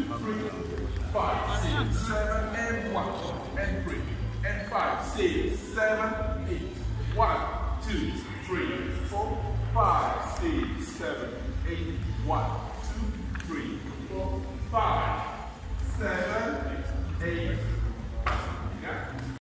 3, 5, 6, 7, and 1, and 3, and 5, 6, 7, 8. 1, 2, 3, 4, 5, 6, 7, 8, 1.